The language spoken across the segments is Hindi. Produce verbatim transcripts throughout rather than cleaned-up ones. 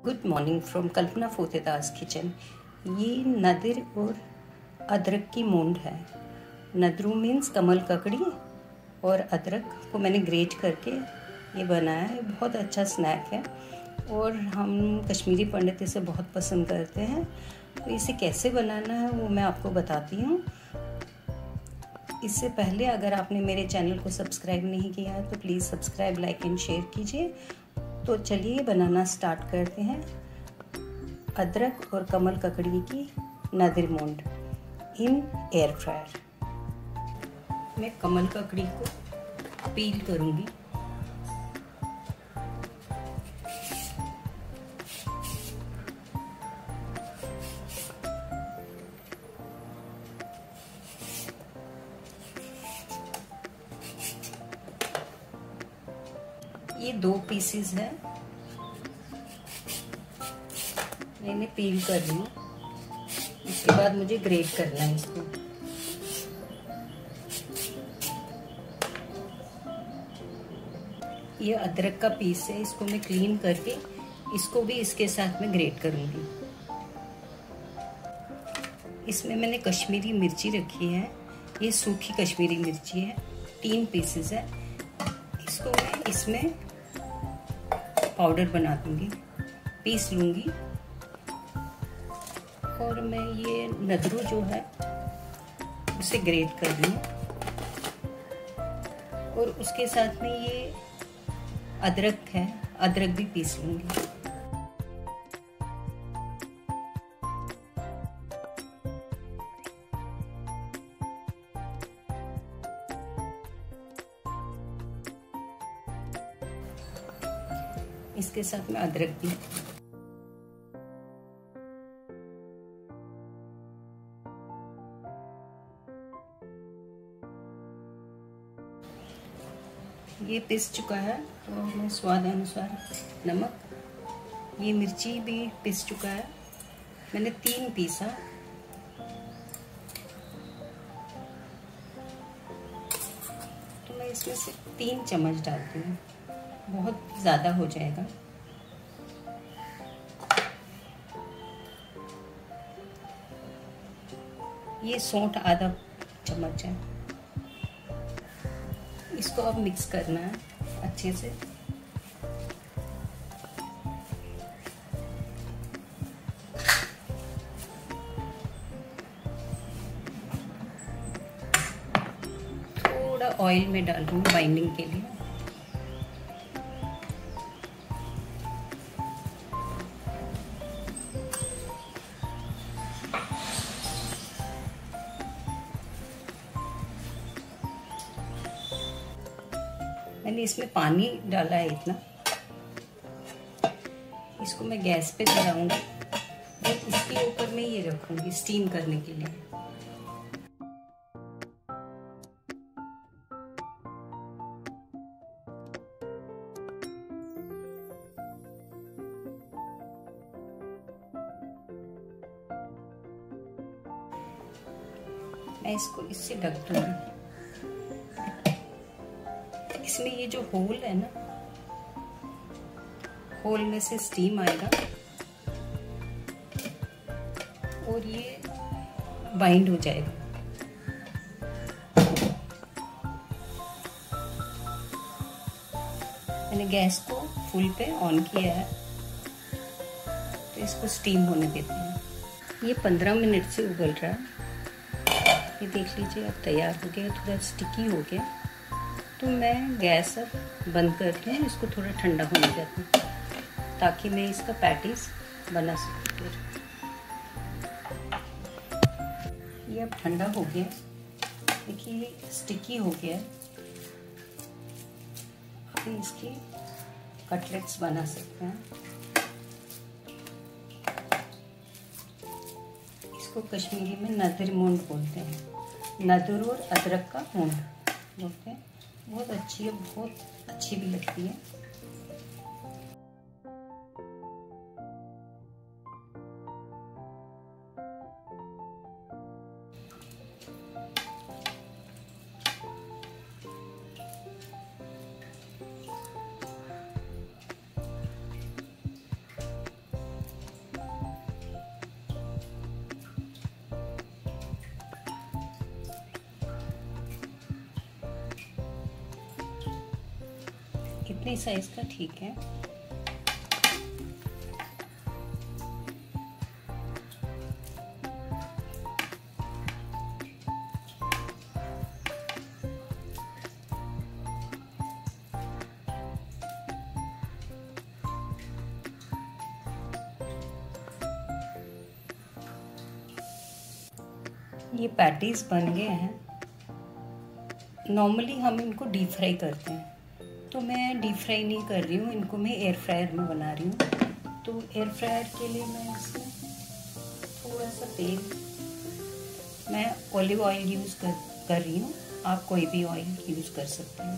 Good morning from Kalpana Fotedar kitchen. ये नदर और अदरक की मूंड है। नदरू मीन्स कमल ककड़ी और अदरक को मैंने ग्रेट करके ये बनाया है। बहुत अच्छा स्नैक है और हम कश्मीरी पंडित इसे बहुत पसंद करते हैं। तो इसे कैसे बनाना है वो मैं आपको बताती हूँ। इससे पहले अगर आपने मेरे चैनल को सब्सक्राइब नहीं किया है तो please subscribe, like and share कीजिए। तो चलिए बनाना स्टार्ट करते हैं। अदरक और कमल ककड़ी की नदर मूंड इन एयर फ्रायर। मैं कमल ककड़ी को पील करूंगी। ये दो पीसेस है, मैंने पील कर ली। इसके बाद मुझे ग्रेट करना है इसको। ये अदरक का पीस है, इसको मैं क्लीन करके इसको भी इसके साथ में ग्रेट करूंगी। इसमें मैंने कश्मीरी मिर्ची रखी है। ये सूखी कश्मीरी मिर्ची है, तीन पीसेस है। इसको मैं इसमें पाउडर बना दूंगी, पीस लूंगी। और मैं ये नदरू जो है उसे ग्रेट कर लूँ और उसके साथ में ये अदरक है, अदरक भी पीस लूंगी। इसके साथ में अदरक भी। ये पिस चुका है तो मैं स्वाद अनुसार नमक, ये मिर्ची भी पिस चुका है। मैंने तीन पीसा। तो मैं इसमें से तीन चम्मच डालती हूँ, बहुत ज़्यादा हो जाएगा। ये सौंठ आधा चम्मच है। इसको अब मिक्स करना है अच्छे से। थोड़ा ऑयल में डाल दूँ बाइंडिंग के लिए। मैंने इसमें पानी डाला है इतना। इसको मैं गैस पे चढ़ाऊंगी और इसके ऊपर मैं ये रखूंगी स्टीम करने के लिए। मैं इसको इससे ढक दूंगी। इसमें ये जो होल है ना, होल में से स्टीम आएगा और ये बाइंड हो जाएगा। मैंने गैस को फुल पे ऑन किया है तो इसको स्टीम होने देते हैं। ये पंद्रह मिनट से उबल रहा है। ये देख लीजिए अब तैयार हो गया, थोड़ा स्टिकी हो गया। तो मैं गैस अब बंद करके इसको थोड़ा ठंडा होने देती हूँ ताकि मैं इसका पैटीज बना सकूँ। ये अब ठंडा हो गया, देखिए ये स्टिकी हो गया। अभी इसकी कटलेट्स बना सकते हैं। इसको कश्मीरी में नदर मूंड बोलते हैं। नदर और अदरक का मूंड बोलते हैं। बहुत अच्छी है, बहुत अच्छी भी लगती है। अपने साइज का ठीक है। ये पैटीज बन गए हैं। नॉर्मली हम इनको डीप फ्राई करते हैं, तो मैं डीप फ्राई नहीं कर रही हूँ, इनको मैं एयर फ्रायर में बना रही हूँ। तो एयर फ्रायर के लिए मैं इसमें थोड़ा सा तेल, मैं ऑलिव ऑयल यूज़ कर कर रही हूँ, आप कोई भी ऑयल यूज़ कर सकते हैं।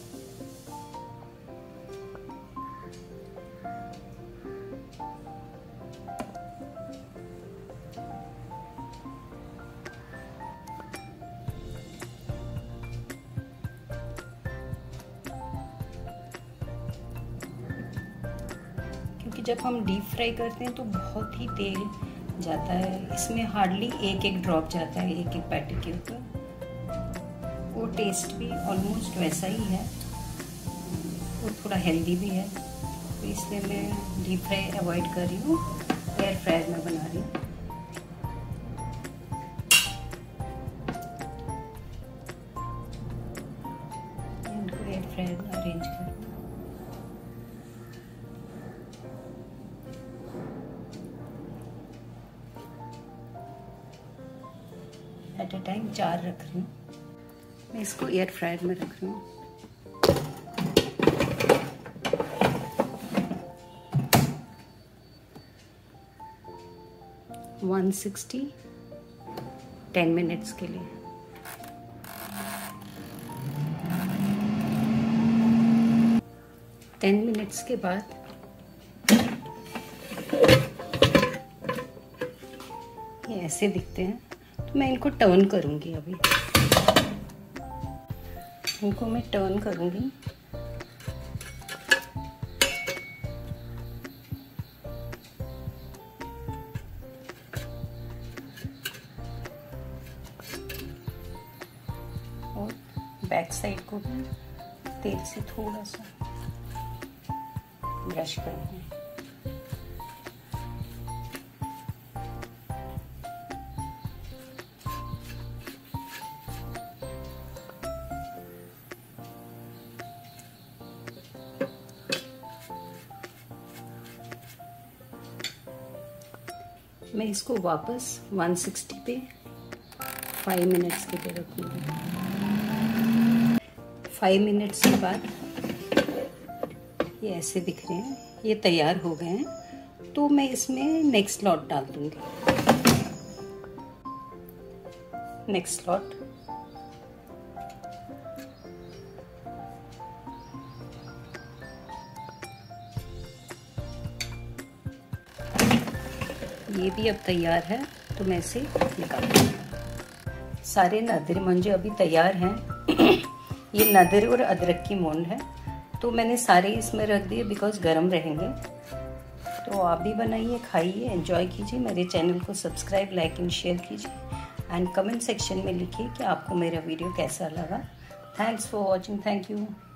क्योंकि जब हम डीप फ्राई करते हैं तो बहुत ही तेल जाता है, इसमें हार्डली एक एक ड्रॉप जाता है एक एक पैटी के ऊपर। वो टेस्ट भी ऑलमोस्ट वैसा ही है, वो थोड़ा हेल्दी भी है, तो इसलिए मैं डीप फ्राई अवॉइड कर रही हूँ, एयर फ्रायर में बना रही हूँ। इनको एयर फ्रायर में अरेंज कर एट अ टाइम चार रख रही हूँ। मैं इसको एयर फ्रायर में रख रही हूँ। वन सिक्सटी टेन मिनट्स के लिए। टेन मिनट्स के बाद ये ऐसे दिखते हैं, तो मैं इनको टर्न करूंगी। अभी इनको मैं टर्न करूंगी। और बैक साइड को भी तेल से थोड़ा सा ब्रश करूंगी। मैं इसको वापस वन सिक्सटी पे फाइव मिनट्स के लिए रखूँगी। फाइव मिनट्स के बाद ये ऐसे दिख रहे हैं, ये तैयार हो गए हैं। तो मैं इसमें नेक्स्ट लॉट डाल दूँगी। नेक्स्ट लॉट ये भी अब तैयार है, तो मैं इसे निकाल दूँगी। सारे नादिर मंजे अभी तैयार हैं। ये नादिर और अदरक की मूंद है, तो मैंने सारे इसमें रख दिए बिकॉज गर्म रहेंगे। तो आप भी बनाइए, खाइए, एंजॉय कीजिए। मेरे चैनल को सब्सक्राइब, लाइक एंड शेयर कीजिए एंड कमेंट सेक्शन में लिखिए कि आपको मेरा वीडियो कैसा लगा। Thanks for watching. Thank you.